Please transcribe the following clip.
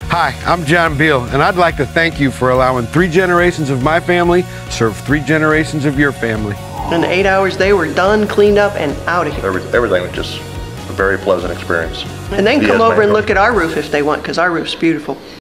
Hi, I'm John Beal, and I'd like to thank you for allowing 3 generations of my family serve 3 generations of your family. In the 8 hours, they were done, cleaned up, and out of here. Everything was just a very pleasant experience. And they can come over and look at our roof if they want, because our roof's beautiful.